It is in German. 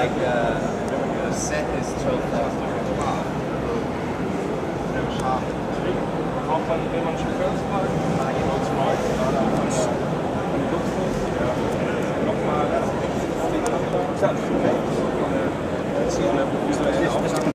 like the set is 12,000. Auch wenn man Chauffeurswagen?